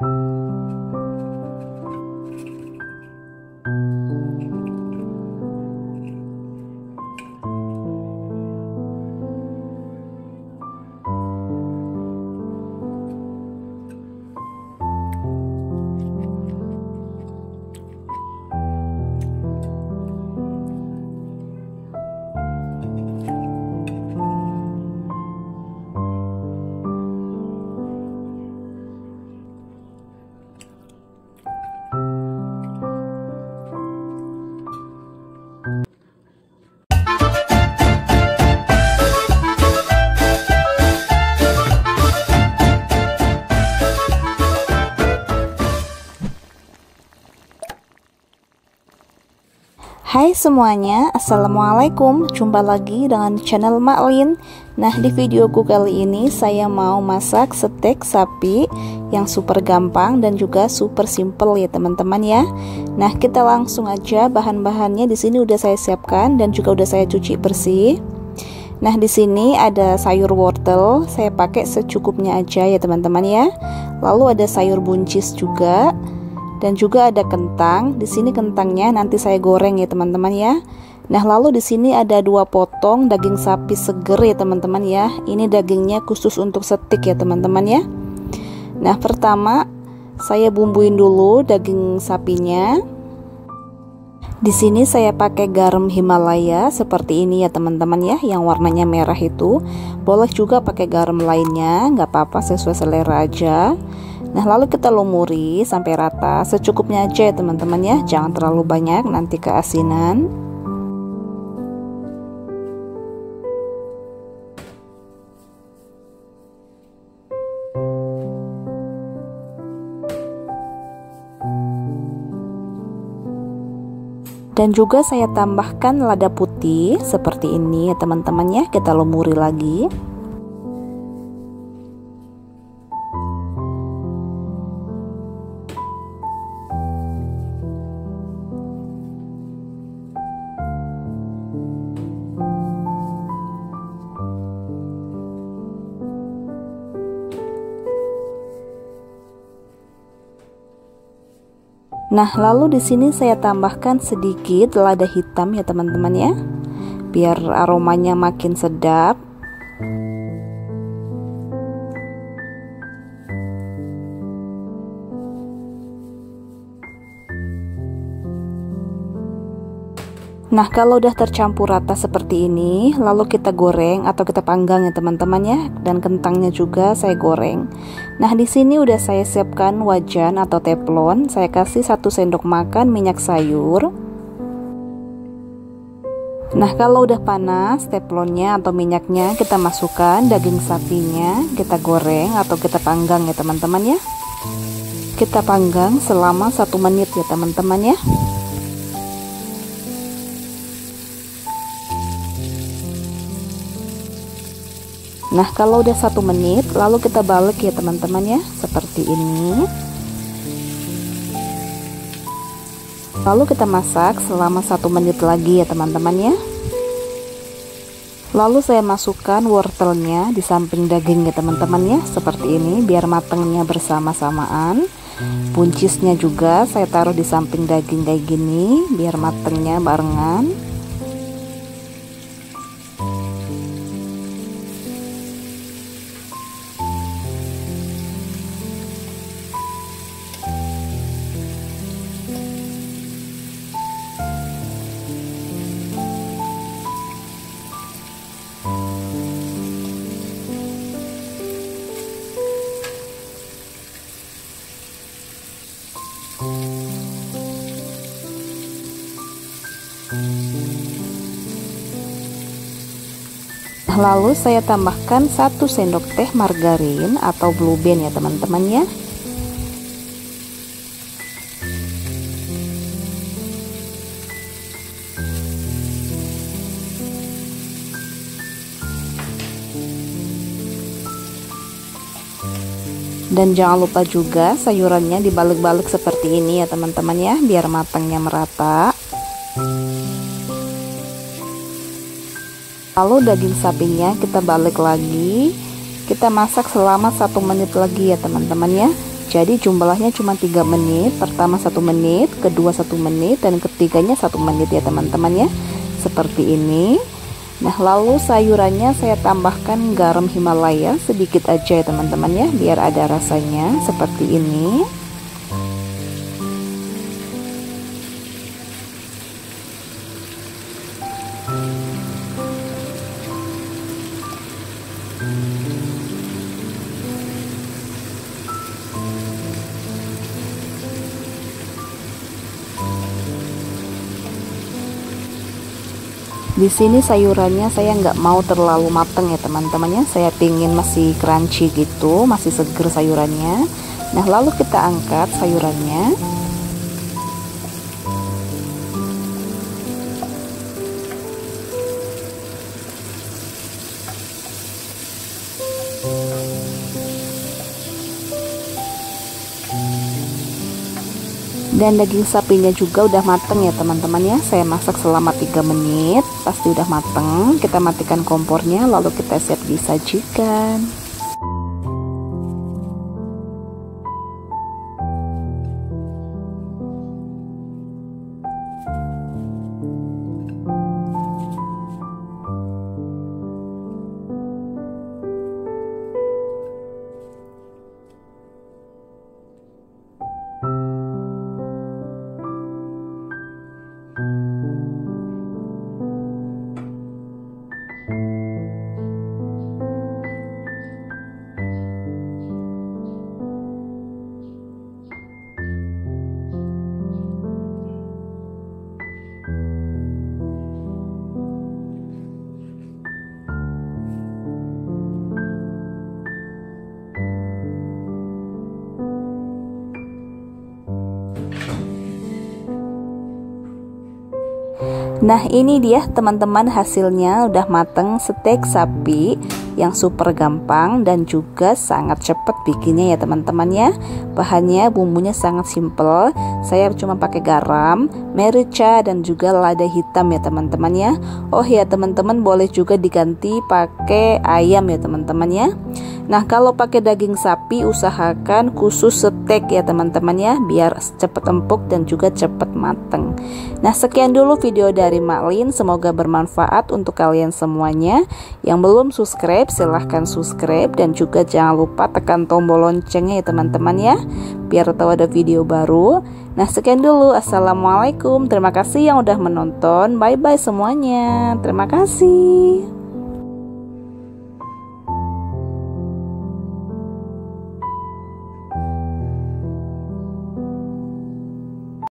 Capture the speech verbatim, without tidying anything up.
Hai semuanya, assalamualaikum. Jumpa lagi dengan channel Mak Lin. Nah, di videoku kali ini saya mau masak steak sapi yang super gampang dan juga super simple ya teman-teman ya. Nah, kita langsung aja, bahan-bahannya di sini udah saya siapkan dan juga udah saya cuci bersih. Nah, di sini ada sayur wortel, saya pakai secukupnya aja ya teman-teman ya. Lalu ada sayur buncis juga. Dan juga ada kentang. Di sini kentangnya nanti saya goreng ya teman-teman ya. Nah, lalu di sini ada dua potong daging sapi seger ya teman-teman ya. Ini dagingnya khusus untuk steak ya teman-teman ya. Nah, pertama saya bumbuin dulu daging sapinya. Di sini saya pakai garam Himalaya seperti ini ya teman-teman ya, yang warnanya merah itu. Boleh juga pakai garam lainnya, nggak apa-apa, sesuai selera aja. Nah, lalu kita lumuri sampai rata, secukupnya aja ya teman-teman ya, jangan terlalu banyak nanti keasinan. Dan juga saya tambahkan lada putih seperti ini ya teman-teman ya, kita lumuri lagi. Nah, lalu di sini saya tambahkan sedikit lada hitam ya teman-teman ya, biar aromanya makin sedap. Nah, kalau udah tercampur rata seperti ini, lalu kita goreng atau kita panggang ya teman-teman ya, dan kentangnya juga saya goreng. Nah, di sini udah saya siapkan wajan atau teflon, saya kasih satu sendok makan minyak sayur. Nah, kalau udah panas teflonnya atau minyaknya, kita masukkan daging sapinya, kita goreng atau kita panggang ya teman-teman ya. Kita panggang selama satu menit ya teman-teman ya. Nah, kalau udah satu menit, lalu kita balik ya teman-teman ya, seperti ini. Lalu kita masak selama satu menit lagi ya teman-teman ya. Lalu saya masukkan wortelnya di samping daging ya teman-teman ya, seperti ini, biar matangnya bersama-samaan. Buncisnya juga saya taruh di samping daging kayak gini, biar matangnya barengan. Lalu saya tambahkan satu sendok teh margarin atau blue band ya teman-teman ya. Dan jangan lupa juga sayurannya dibalik-balik seperti ini ya teman-teman ya, biar matangnya merata. Lalu daging sapinya kita balik lagi, kita masak selama satu menit lagi ya teman-teman ya. Jadi jumlahnya cuma tiga menit. Pertama satu menit, kedua satu menit, dan ketiganya satu menit ya teman-teman ya. Seperti ini. Nah, lalu sayurannya saya tambahkan garam Himalaya sedikit aja ya teman-teman ya, biar ada rasanya seperti ini. Di sini sayurannya saya nggak mau terlalu mateng ya teman-teman ya. Saya pingin masih crunchy gitu, masih seger sayurannya. Nah, lalu kita angkat sayurannya. Dan daging sapinya juga udah mateng ya teman-teman ya. Saya masak selama tiga menit, pasti udah mateng. Kita matikan kompornya, lalu kita siap disajikan. Nah, ini dia teman-teman hasilnya, udah mateng steak sapi yang super gampang dan juga sangat cepat bikinnya ya teman-teman ya. Bahannya bumbunya sangat simple. Saya cuma pakai garam, merica, dan juga lada hitam ya teman-teman ya. Oh ya teman-teman, boleh juga diganti pakai ayam ya teman-teman ya. Nah, kalau pakai daging sapi usahakan khusus steak ya teman-teman ya, biar cepat empuk dan juga cepat mateng. Nah, sekian dulu video dari Maklin, semoga bermanfaat untuk kalian semuanya. Yang belum subscribe silahkan subscribe, dan juga jangan lupa tekan tombol loncengnya ya teman-teman ya, biar tahu ada video baru. Nah, sekian dulu, assalamualaikum, terima kasih yang udah menonton, bye bye semuanya, terima kasih.